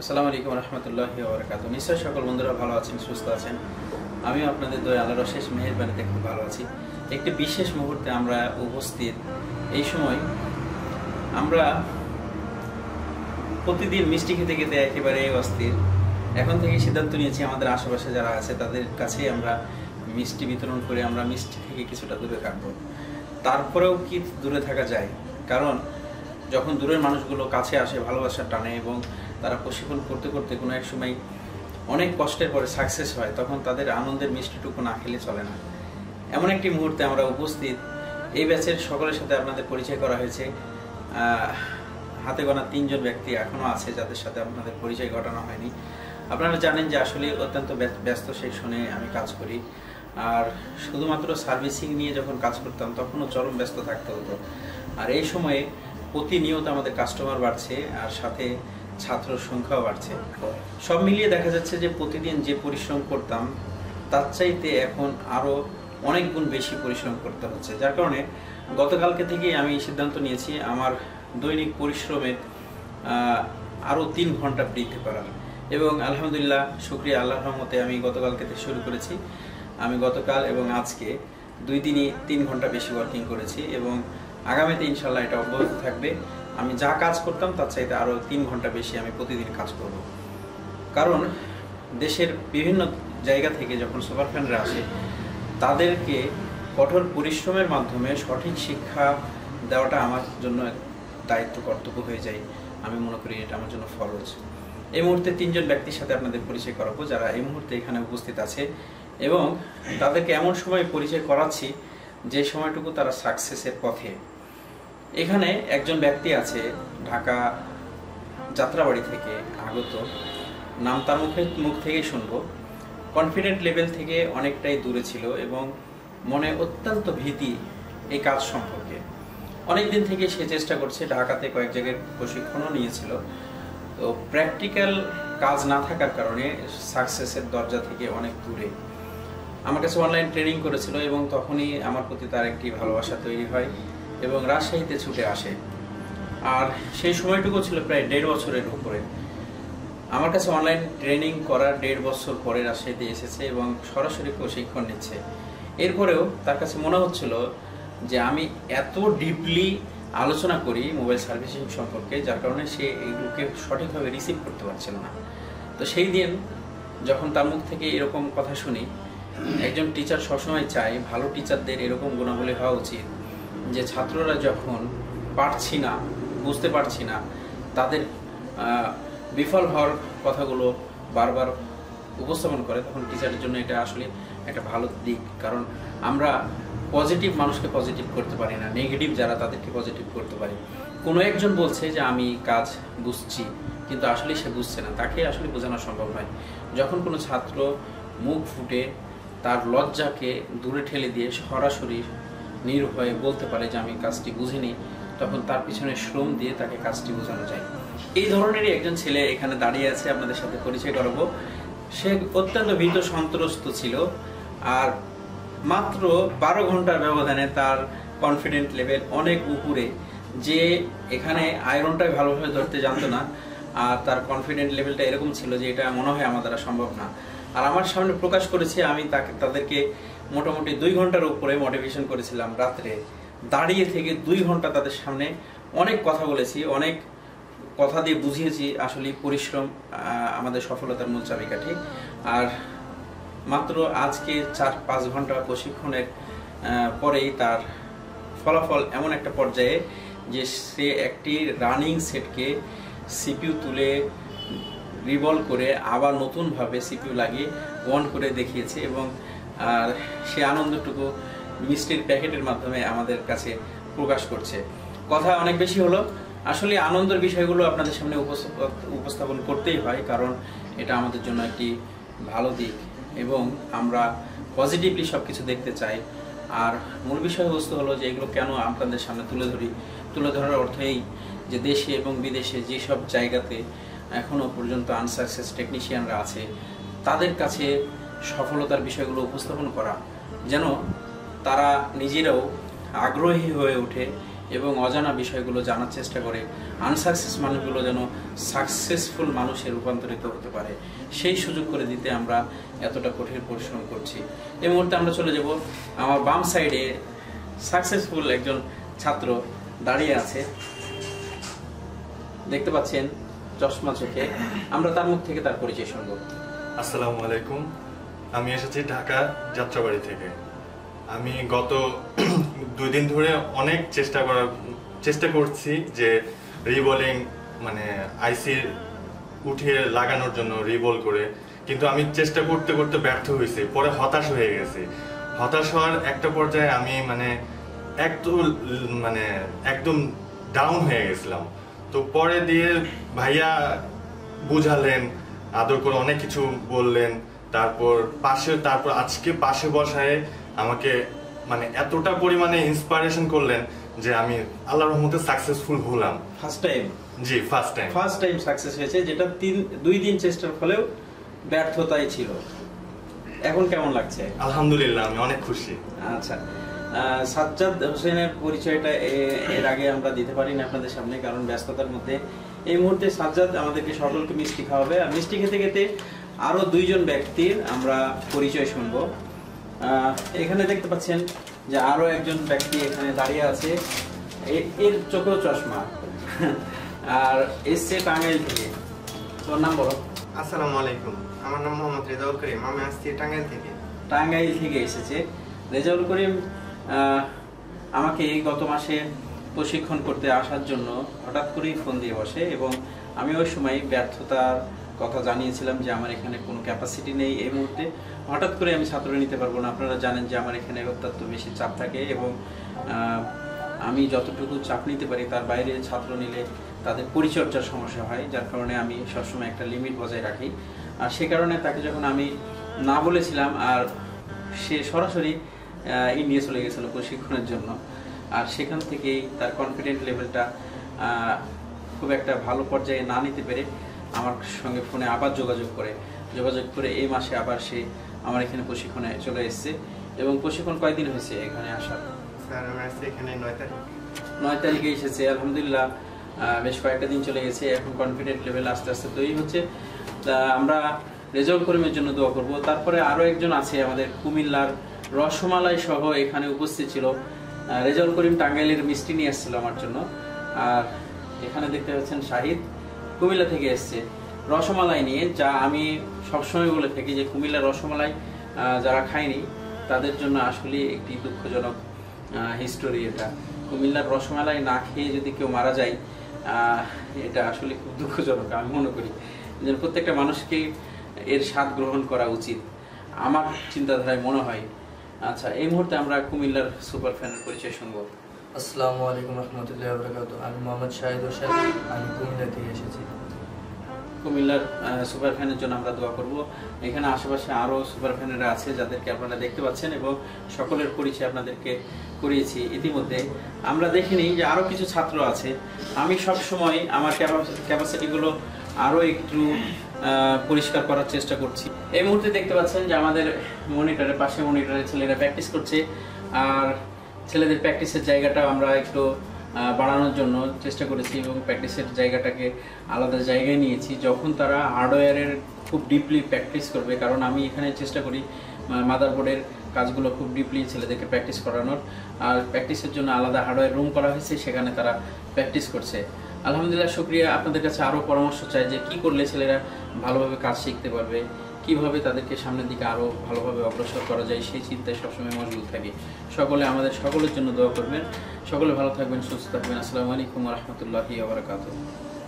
আসসালামু আলাইকুম রহমতুল্লাহি ওয়া বারাকাতুহু। নিশ্চয় সকল বন্ধুরা ভালো আছেন, সুস্থ আছেন। আমিও আপনাদের দয়া আল্লাহর অশেষ মেহেরবানিতে খুব ভালো আছি। একটি বিশেষ মুহূর্তে আমরা উপস্থিত। এই সময় আমরা প্রতিদিন মিষ্টি খেতে খেতে একেবারে অস্থির। এখন থেকে সিদ্ধান্ত নিয়েছি আমাদের আশেপাশে যারা আছে তাদের কাছেই আমরা মিষ্টি বিতরণ করে আমরা মিষ্টি থেকে কিছুটা দূরে থাকবো। তারপরেও কি দূরে থাকা যায়? কারণ যখন দূরের মানুষগুলো কাছে আসে ভালোবাসার টানে এবং তারা প্রশিক্ষণ করতে করতে কোনো এক সময় অনেক কষ্টের পরে সাকসেস হয়, তখন তাদের আনন্দের মিষ্টিটুকু না খেলে চলে না। এমন একটি মুহূর্তে আমরা উপস্থিত। এই ব্যাচের সকলের সাথে আপনাদের পরিচয় করা হয়েছে। হাতে গোনা 3 জন ব্যক্তি এখনও আছে যাদের সাথে আপনাদের পরিচয় ঘটানো হয়নি। আপনারা জানেন যে আসলে অত্যন্ত ব্যস্ত সেকশনে আমি কাজ করি। আর শুধুমাত্র সার্ভিসিং নিয়ে যখন কাজ করতাম তখনও চরম ব্যস্ত থাকতে হতো। আর এই সময়ে প্রতিনিয়ত আমাদের কাস্টমার বাড়ছে আর সাথে ছাত্র সংখ্যাও বাড়ছে। সব মিলিয়ে দেখা যাচ্ছে যে প্রতিদিন যে পরিশ্রম করতাম তার চাইতে এখন আরও অনেক গুণ বেশি পরিশ্রম করতে হচ্ছে। যার কারণে গতকালকে থেকেই আমি সিদ্ধান্ত নিয়েছি আমার দৈনিক পরিশ্রমের আরও 3 ঘন্টা বৃদ্ধি করার। এবং আলহামদুলিল্লাহ, শুকরিয়া আল্লাহর রহমতে আমি গতকালকে থেকে শুরু করেছি। আমি গতকাল এবং আজকে 2 দিনই 3 ঘন্টা বেশি ওয়ার্কিং করেছি এবং আগামীতে ইনশাল্লাহ এটা অব্যাহত থাকবে। আমি যা কাজ করতাম তার চাইতে আরও 3 ঘন্টা বেশি আমি প্রতিদিন কাজ করব। কারণ দেশের বিভিন্ন জায়গা থেকে যখন সুপারফ্যানরা আসে তাদেরকে কঠোর পরিশ্রমের মাধ্যমে সঠিক শিক্ষা দেওয়াটা আমার জন্য দায়িত্ব কর্তব্য হয়ে যায়। আমি মনে করি এটা আমার জন্য ফরজ। এই মুহূর্তে 3 জন ব্যক্তির সাথে আপনাদের পরিচয় করাবো যারা এই মুহূর্তে এখানে উপস্থিত আছে এবং তাদেরকে এমন সময় পরিচয় করাচ্ছি যে সময়টুকু তারা সাকসেসের পথে। এখানে একজন ব্যক্তি আছে ঢাকা যাত্রাবাড়ি থেকে আগত, নাম তার মুখ থেকেই শুনবো। কনফিডেন্ট লেভেল থেকে অনেকটাই দূরে ছিল এবং মনে অত্যন্ত ভীতি এই কাজ সম্পর্কে। অনেকদিন থেকে সে চেষ্টা করছে, ঢাকাতে কয়েক জায়গায় প্রশিক্ষণও নিয়েছিল। তো প্র্যাকটিক্যাল কাজ না থাকার কারণে সাকসেসের দরজা থেকে অনেক দূরে। আমার কাছে অনলাইন ট্রেনিং করেছিল এবং তখনই আমার প্রতি তার একটি ভালোবাসা তৈরি হয় এবং রাজশাহীতে ছুটে আসে। আর সেই সময়টুকু ছিল প্রায় 1.5 বছরের উপরে। আমার কাছে অনলাইন ট্রেনিং করার 1.5 বছর পরে রাজশাহীতে এসেছে এবং সরাসরি প্রশিক্ষণ নিচ্ছে। এরপরেও তার কাছে মনে হচ্ছিল যে আমি এত ডিপলি আলোচনা করি মোবাইল সার্ভিসিং সম্পর্কে, যার কারণে সে এইগুলোকে সঠিকভাবে রিসিভ করতে পারছিল না। তো সেই দিন যখন তার মুখ থেকে এরকম কথা শুনি, একজন টিচার সবসময় চায় ভালো টিচারদের এরকম গুণাবলী হওয়া উচিত যে ছাত্ররা যখন পারছি না, বুঝতে পারছি না, তাদের বিফল হওয়ার কথাগুলো বারবার উপস্থাপন করে, তখন টিচারের জন্য এটা আসলে একটা ভালো দিক। কারণ আমরা পজিটিভ মানুষকে পজিটিভ করতে পারি না, নেগেটিভ যারা তাদেরকে পজিটিভ করতে পারি। কোনো একজন বলছে যে আমি কাজ বুঝছি, কিন্তু আসলে সে বুঝছে না, তাকে আসলে বোঝানো সম্ভব নয়। যখন কোনো ছাত্র মুখ ফুটে তার লজ্জাকে দূরে ঠেলে দিয়ে সরাসরি নির্ভয়ে বলতে পারে যে আমি কাজটি বুঝিনি, তখন তার পিছনে শ্রম দিয়ে তাকে কাজটি বোঝানো যায়। এই ধরনেরই একজন ছেলে এখানে দাঁড়িয়ে আছে, আপনাদের সাথে পরিচয় করাবো। সে অত্যন্ত ভীত সন্ত্রস্ত ছিল আর মাত্র 12 ঘন্টার ব্যবধানে তার কনফিডেন্ট লেভেল অনেক উপরে। যে এখানে আয়রনটাই ভালোভাবে ধরতে জানতো না আর তার কনফিডেন্ট লেভেলটা এরকম ছিল যে এটা মনে হয় আমার দ্বারা সম্ভব না। আর আমার সামনে প্রকাশ করেছে, আমি তাদেরকে মোটামুটি 2 ঘন্টার উপরে মোটিভেশন করেছিলাম। রাত্রে দাঁড়িয়ে থেকে 2 ঘন্টা তাদের সামনে অনেক কথা বলেছি, অনেক কথা দিয়ে বুঝিয়েছি আসলে পরিশ্রম আমাদের সফলতার মূল চাবিকাঠি। আর মাত্র আজকে 4-5 ঘন্টা প্রশিক্ষণের পরেই তার ফলাফল এমন একটা পর্যায়ে যে সে একটি রানিং সেটকে সিপিইউ তুলে রিভলভ করে আবার নতুনভাবে সিপিইউ লাগিয়ে অন করে দেখিয়েছে এবং সে আনন্দটুকু মিষ্টির প্যাকেটের মাধ্যমে আমাদের কাছে প্রকাশ করছে। কথা অনেক বেশি হলো, আসলে আনন্দের বিষয়গুলো আপনাদের সামনে উপস্থাপন করতেই হয়, কারণ এটা আমাদের জন্য একটি ভালো দিক এবং আমরা পজিটিভলি সব কিছু দেখতে চাই। আর মূল বিষয়বস্তু হলো যে এগুলো কেন আপনাদের সামনে তুলে ধরার অর্থ এই যে দেশে এবং বিদেশে যেসব জায়গাতে এখনও পর্যন্ত আনসাকসেস টেকনিশিয়ানরা আছে তাদের কাছে সফলতার বিষয়গুলো উপস্থাপন করা, যেন তারা নিজেরাও আগ্রহী হয়ে ওঠে এবং অজানা বিষয়গুলো জানার চেষ্টা করে আনসাকসেস মানুষগুলো যেন সাকসেসফুল মানুষে রূপান্তরিত হতে পারে সেই সুযোগ করে দিতে আমরা এতটা কঠিন পরিশ্রম করছি। এই মুহূর্তে আমরা চলে যাব আমার বাম সাইডে সাকসেসফুল একজন ছাত্র দাঁড়িয়ে আছে, দেখতে পাচ্ছেন চশমা চোখে। আমরা তার মুখ থেকে তার পরিচয় শুনবো। আসসালামু আলাইকুম, আমি এসেছি ঢাকা যাত্রাবাড়ি থেকে। আমি গত 2 দিন ধরে অনেক চেষ্টা করছি যে রিবোলিং মানে আইসি উঠিয়ে লাগানোর জন্য রিবোল করে, কিন্তু আমি চেষ্টা করতে করতে ব্যর্থ হয়েছি। পরে হতাশ হয়ে গেছি। হতাশ হওয়ার একটা পর্যায়ে আমি একদম ডাউন হয়ে গেছিলাম। তো পরে দিয়ে ভাইয়া বুঝালেন, আদর করে অনেক কিছু বললেন, তারপর আজকে পাশে বসায় আমাকে মানে এতটা পরিমাণে ইন্সপিরেশন করলেন যে আমি আল্লাহর রহমতে সাকসেসফুল হলাম। First time? জি, ফার্স্ট টাইম সাকসেস হয়েছে, যেটা 2 দিন চেষ্টার ফলেও ব্যর্থতাই ছিল। এখন কেমন লাগছে? আলহামদুলিল্লাহ, আমি অনেক খুশি। আচ্ছা, সাজ্জাদ হোসেনের পরিচয়টা এর আগে আমরা দিতে পারিনি আপনাদের সামনে, কারণ ব্যস্ততার মধ্যে। এই মুহূর্তে সাজ্জাদ আমাদেরকে সকলকে মিষ্টি খাওয়াবে, আর মিষ্টি খেতে খেতে আরো 2 জন ব্যক্তির আমরা পরিচয় শুনবো। এখানে দেখতে পাচ্ছেন যে আরো একজন ব্যক্তি এখানে দাঁড়িয়ে আছে, এর চোখেও চশমা, আর এসছে টাঙ্গাইল থেকে। তোর নাম বলো। আসসালামু আলাইকুম, আমার নাম মোহাম্মদ রেজাউল করিম, আমি আসছি টাঙ্গাইল থেকে। টাঙ্গাইল থেকে এসেছে রেজাউল করিম। আমাকে গত মাসে প্রশিক্ষণ করতে আসার জন্য হঠাৎ করেই ফোন দিয়ে বসে, এবং আমি ওই সময় ব্যর্থতার কথা জানিয়েছিলাম যে আমার এখানে কোনো ক্যাপাসিটি নেই এই মুহূর্তে, হঠাৎ করে আমি ছাত্র নিতে পারবো না। আপনারা জানেন যে আমার এখানে অত্যন্ত বেশি চাপ থাকে, এবং আমি যতটুকু চাপ নিতে পারি তার বাইরে ছাত্র নিলে তাদের পরিচর্যার সমস্যা হয়, যার কারণে আমি সবসময় একটা লিমিট বজায় রাখি। আর সে কারণে তাকে যখন আমি না বলেছিলাম, আর সে সরাসরি ইন্ডিয়া চলে গেছিলো প্রশিক্ষণের জন্য, আর সেখান থেকেই তার কনফিডেন্ট লেভেলটা খুব একটা ভালো পর্যায়ে না নিতে পেরে আমার সঙ্গে ফোনে আবার যোগাযোগ করে এই মাসে আবার সে আমার এখানে প্রশিক্ষণে চলে এসেছে। এবং প্রশিক্ষণ কয়দিন হয়েছে এখানে আসার? স্যার, আমি আসছি এখানে 9 তারিখে এসেছে। আলহামদুলিল্লাহ, বেশ কয়েকটা দিন চলে গেছে। এখন কনফিডেন্ট লেভেল আস্তে আস্তে তৈরি হচ্ছে। তা আমরা রেজাউল করিমের জন্য দোয়া করব। তারপরে আরো একজন আছে আমাদের কুমিল্লার, রসমালাই সহ এখানে উপস্থিত ছিল। রেজাউল করিম টাঙ্গাইলের মিষ্টি নিয়ে এসেছিল আমার জন্য। আর এখানে দেখতে পাচ্ছেন শাহিদ কুমিল্লা থেকে এসছে রসমালাই নিয়ে, যা আমি সবসময় বলে থাকি যে কুমিল্লার রসমালাই যারা খায়নি তাদের জন্য আসলে একটি দুঃখজনক হিস্টোরি। এটা কুমিল্লার রসমালাই না খেয়ে যদি কেউ মারা যায়, এটা আসলে খুব দুঃখজনক। আমি মনে করি যে প্রত্যেকটা মানুষকে এর স্বাদ গ্রহণ করা উচিত, আমার চিন্তাধারায় মনে হয়। আচ্ছা, এই মুহূর্তে আমরা কুমিল্লার সুপার ফ্যানের পরিচয় শুনবো। আসসালামু আলাইকুম রহমতুল্লাহি ওয়া বারাকাতুহু। আমি মোহাম্মদ শাহিদ হোসেন, আমি কুমিল্লা থেকে এসেছি। কুমিল্লার সুপার ফ্যানের জন্য আমরা দোয়া করব। এখানে আশেপাশে আরো সুপার ফ্যানেরা আছে যাদেরকে আপনারা দেখতে পাচ্ছেন, এবং সকলের পরিচয় আপনাদেরকে করিয়েছি ইতিমধ্যে। আমরা দেখিনি যে আরো কিছু ছাত্র আছে। আমি সব সময় আমার ক্যাপাসিটিগুলো আরো একটু পরিষ্কার করার চেষ্টা করছি। এই মুহূর্তে দেখতে পাচ্ছেন যে আমাদের পাশে মনিটরে ছেলেরা প্র্যাকটিস করছে, আর ছেলেদের প্র্যাকটিসের জায়গাটা আমরা একটু বাড়ানোর জন্য চেষ্টা করেছি, এবং প্র্যাকটিসের জায়গাটাকে আলাদা জায়গায় নিয়েছি যখন তারা হার্ডওয়্যারের খুব ডিপলি প্র্যাকটিস করবে। কারণ আমি এখানে চেষ্টা করি মাদারবোর্ডের কাজগুলো খুব ডিপলি ছেলেদেরকে প্র্যাকটিস করানোর, আর প্র্যাকটিসের জন্য আলাদা হার্ডওয়্যার রুম করা হয়েছে, সেখানে তারা প্র্যাকটিস করছে। আলহামদুলিল্লাহ, শুকরিয়া। আপনাদের কাছে আরও পরামর্শ চাই যে কী করলে ছেলেরা ভালোভাবে কাজ শিখতে পারবে, কিভাবে তাদেরকে সামনের দিকে আরও ভালোভাবে অগ্রসর করা যায়, সেই চিন্তায় সবসময় মশগুল থাকি। আমাদের সকলের জন্য দোয়া করবেন। সকলে ভালো থাকবেন, সুস্থ থাকবেন। আসসালামু আলাইকুম ওয়া রাহমাতুল্লাহি ওয়া বারাকাতুহু।